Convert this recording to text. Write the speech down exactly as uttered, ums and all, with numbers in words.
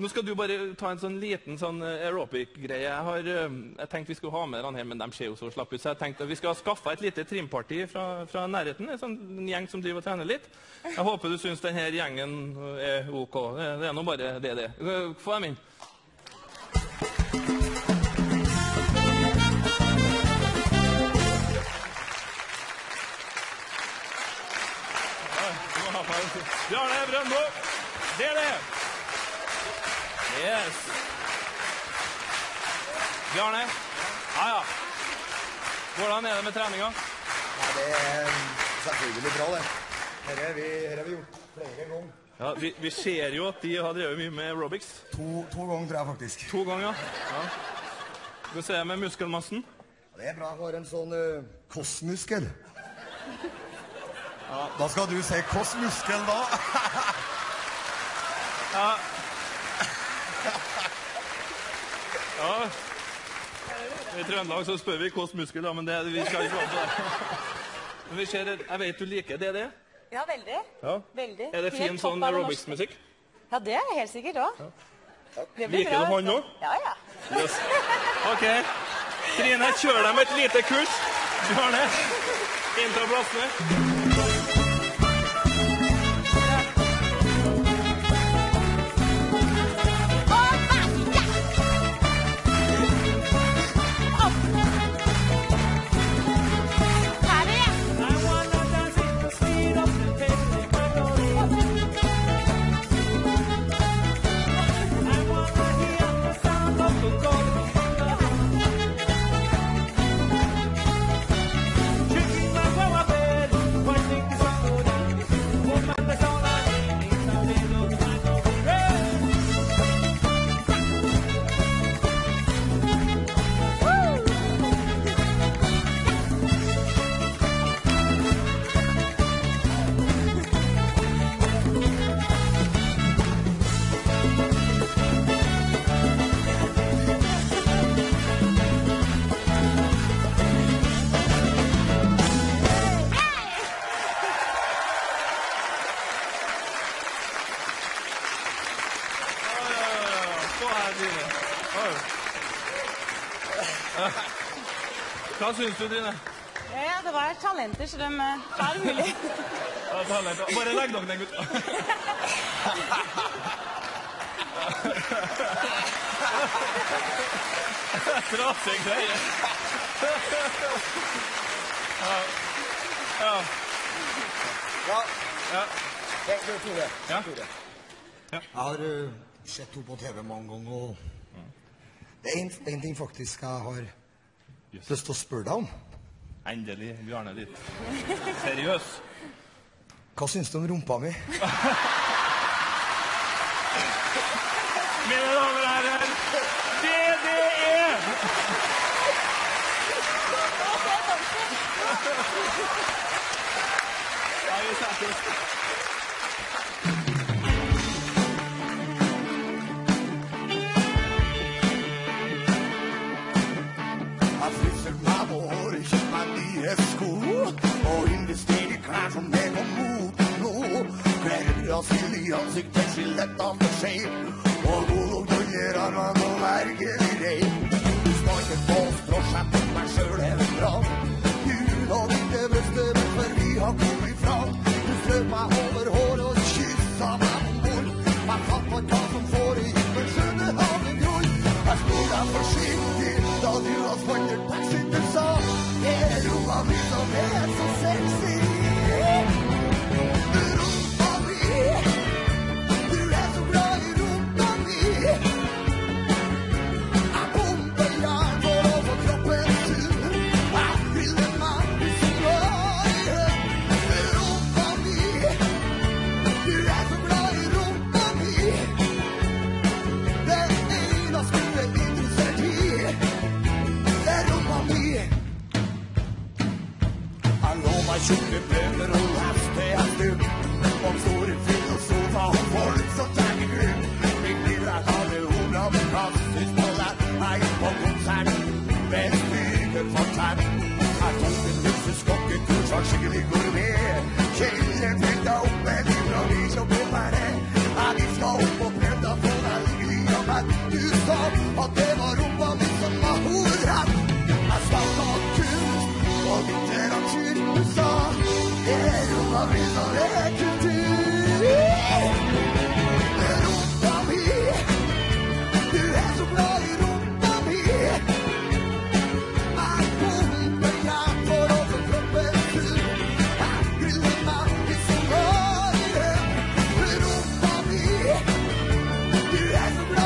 Nå skal du bare ta en sånn liten sånn aerobic-greie. Jeg har jeg tenkte vi skulle ha med den her, men de ser jo så slapp ut. Så jeg tenkte at vi skal skaffe et lite trimparti fra, fra nærheten. En sånn en gjeng som driver og trener litt. Jeg håper du synes denne gjengen er ok. Det, det er nå bare det det. Få dem inn. Bjarne Brøndbo. Det er det. Yes. Bjarne? Ja, ja. Hvordan er det med treninga? Ja, det er selvfølgelig bra, det. Her har vi, vi gjort flere ganger. Ja, vi, vi ser jo at de har drevet mye med aerobics. To, to ganger, tror jeg faktisk. To ganger, ja. Ja. Skal vi se med muskelmassen? Ja, det er bra. Jeg har en sånn uh, kossmuskel. Ja, da skal du se kossmuskel, da. Ja. Ja, i Trøndelag så spør vi hvordan muskel, ja, men det, vi skal ikke ha det. Men vi ser, jeg vet du liker det, det? Ja, veldig. Ja. Veldig. Er det fin sånn aerobics-musikk? Ja, det er helt sikkert også. Ja. Liker du han nå? Ja, ja. Yes. Ok. Trine, kjør dem et lite kurs. Bjarne, inn til plassene. Hva synes du, Trine? Ja, det var talenter, så de har mulig. Ja, talenter. Bare legg dere ned, gutt. Trasig greie. Ja. Ja. Ja. Ja. Hei, du, Tore. Ja. Tore. Ja. Jeg har uh, sett henne på T V mange ganger, og det er en, en ting faktisk jeg har lyst til å spørre deg om. Endelig, Bjarne ditt. Seriøs. Hva synes du om rumpa mi? Mine damer og herrer, D D E! Ja, vi setter oss. Sko, og invester i klær som er på moten nå. Klær av stilig ansikt, en skillett av for seg, og god og døgner har man å verge i reim. Du skal ikke få stråsett om meg selv er bra. Jul og ikke brøste, for vi har kommet fra. Du strøk meg over hår og kyssa meg om bord. Jeg fatt på hva som får i himmel, skjønne av en grunn. Jeg stod deg forsiktig da du har spandert taxi, du sa er rumpa mi som er så sexy. Rumpa mi, du er så glad i rumpa mi. Jeg pumper jern for å få kroppen sur. Jeg vil en mann bli så glad i den. Rumpa mi, du er så glad i rumpa mi. Det eneste du er interessert i er rumpa mi. I should at det var rumpa mi som var hovedrett. Jeg snakket om kunst og litteratur. Du sa, det er rumpa mi som er kultur. Rumpa mi, du er så glad i rumpa mi. Jeg pumper hjem for å få kroppen full. Jeg griller meg i solarium. Rumpa mi, du er så glad